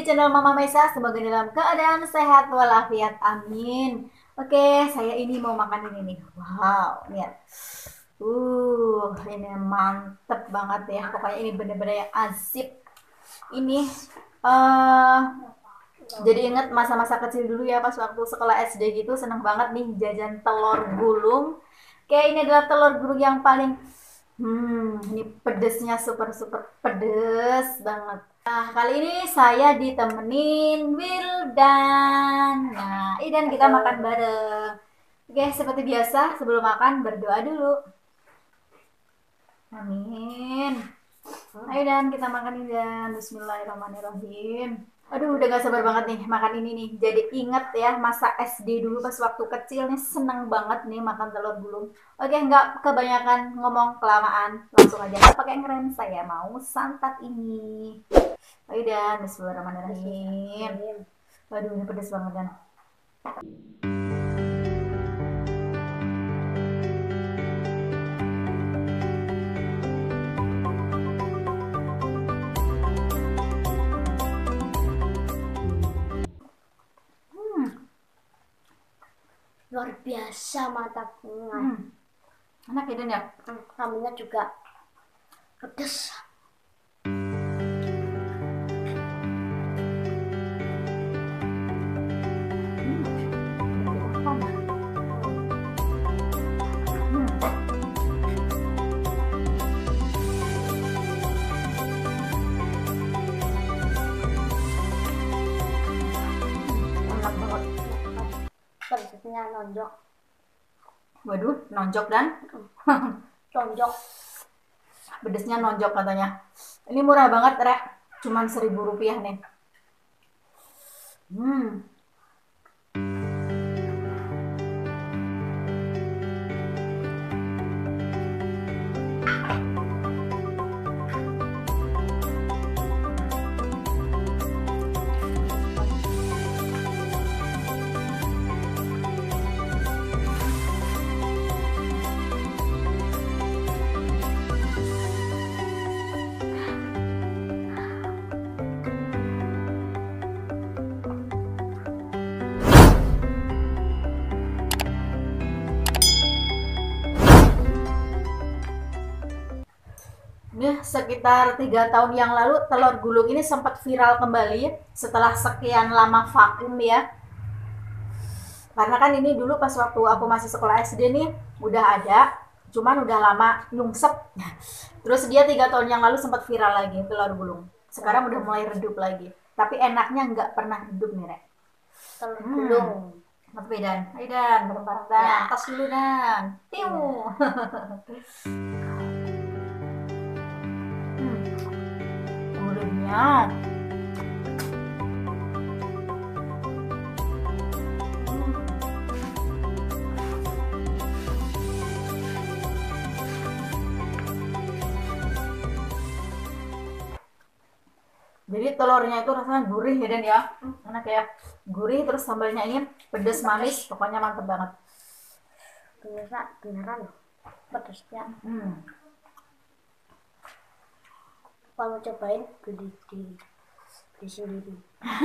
channel Mama Mesa. Semoga dalam keadaan sehat walafiat. Amin. Oke, saya ini mau makan ini nih. Wow, lihat. Ini mantep banget ya. Pokoknya ini bener-bener yang asik. Ini jadi inget masa-masa kecil dulu ya, pas waktu sekolah SD gitu, seneng banget nih jajan telur gulung. Kayak ini adalah telur gulung yang paling ini pedesnya super pedes banget. Nah, kali ini saya ditemenin Wildan. Nah, Idan kita makan bareng. Oke, seperti biasa sebelum makan berdoa dulu. Amin. Ayo Dan, kita makan Dan. Bismillahirrahmanirrahim. Aduh, udah gak sabar banget nih makan ini nih. Jadi inget ya masa SD dulu pas waktu kecil nih, seneng banget nih makan telur gulung. Oke, nggak kebanyakan ngomong kelamaan. Langsung aja, nggak pakai ngerem, saya mau santap ini. Ayo Dan, bismillahirrahmanirrahim. Waduh, ini pedes banget Dan. Luar biasa mantapnya. Enak ya Dan ya? Sambelnya juga pedes. Enak banget. Pedesnya nonjok. Waduh, nonjok Dan. Tonjok. Pedesnya nonjok katanya. Ini murah banget, Rek. Cuman Rp1.000 nih. Ini sekitar 3 tahun yang lalu telur gulung ini sempat viral kembali setelah sekian lama vakum ya. Karena kan ini dulu pas waktu aku masih sekolah SD nih udah ada, cuman udah lama nyungsep. Terus dia 3 tahun yang lalu sempat viral lagi telur gulung. Sekarang udah mulai redup lagi. Tapi enaknya nggak pernah redup nih, Rek. Telur gulung. Tapi Dan, ayo Dan, bareng-bareng Dan. Ya. Tas dulu Dan. Tiu. Gulungnya. Jadi telurnya itu rasanya gurih ya Dan ya. Enak ya. Gurih terus sambalnya ini pedas manis, pokoknya mantep banget. Beneran pedesnya. Kalau cobain beli sendiri.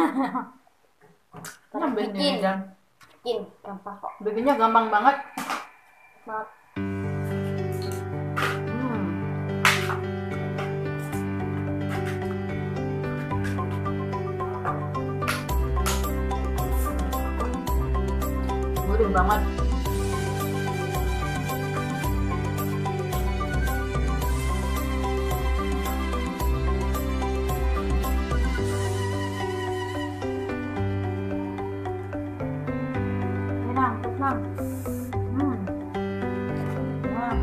Nah, bikin Dan. gampang kok. Bikinnya gampang banget. Banget. Gurih banget. Tenang. Nah.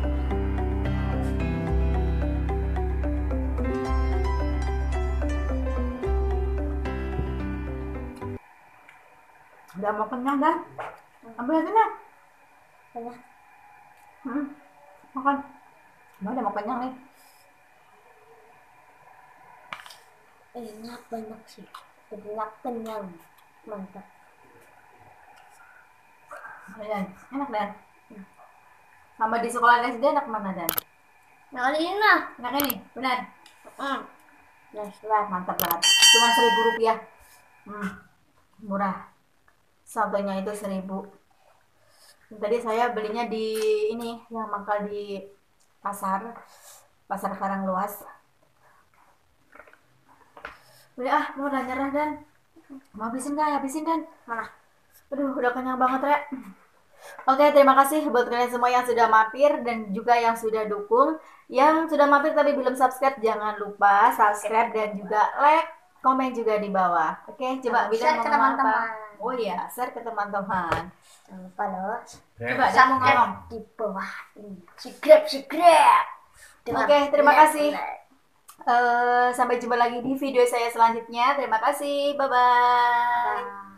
Udah mau kenyang Dan. Ambil aja nih. Banyak. Makan. Udah mau kenyang nih. Enak banget sih. Banyak kenyang. Mantap. Dan, enak Dan. Sama di sekolah SD enak mana Dan? Nah, kali ini lah. Enak ini, benar. Nah, setelah Mantap banget. cuma 1.000 rupiah. Murah. Satunya itu 1.000. Tadi saya belinya di ini yang mangkal di pasar Karangluas. Udah mau udah nyerah Dan. Mau habisin kan? Mana? Aduh, udah kenyang banget ya. Oke, terima kasih buat kalian semua yang sudah mampir dan juga yang sudah dukung. Yang sudah mampir tapi belum subscribe, jangan lupa subscribe dan juga like, komen juga di bawah. Oke, coba Bidan Share ke ngomong apa? teman-teman. Oh iya, share ke teman-teman. Jangan lupa loh. Coba Dan Subscribe ngomong. di bawah ini. Subscribe. Oke, terima kasih. Sampai jumpa lagi di video saya selanjutnya. Terima kasih. Bye-bye.